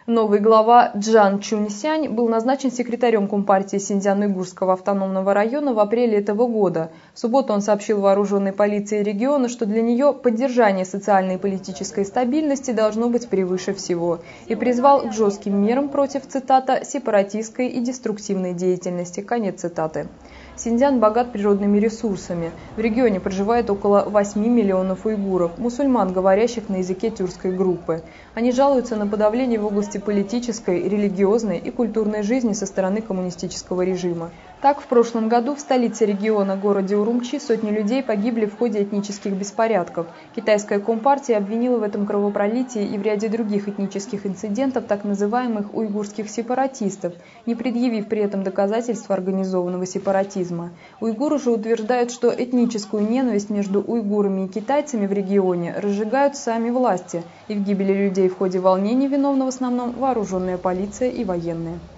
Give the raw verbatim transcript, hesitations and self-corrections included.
Новый глава Чжан Чуньсянь был назначен секретарем Компартии Синьцзян-Уйгурского автономного района в апреле этого года. В субботу он сообщил вооруженной полиции региона, что для нее поддержание социальной и политической стабильности должно быть превыше всего, и призвал к жестким мерам против, цитата, «сепаратистской и деструктивной деятельности». Конец цитаты. Синьцзян богат природными ресурсами. В регионе проживает около восьми миллионов уйгуров, мусульман, говорящих на языке тюркской группы. Они жалуются на подавление в области политической, религиозной и культурной жизни со стороны коммунистического режима. Так, в прошлом году в столице региона, городе Урумчи, сотни людей погибли в ходе этнических беспорядков. Китайская компартия обвинила в этом кровопролитии и в ряде других этнических инцидентов так называемых уйгурских сепаратистов, не предъявив при этом доказательств организованного сепаратизма. Уйгуры же утверждают, что этническую ненависть между уйгурами и китайцами в регионе разжигают сами власти, и в гибели людей в ходе волнений виновны в основном вооруженная полиция и военные.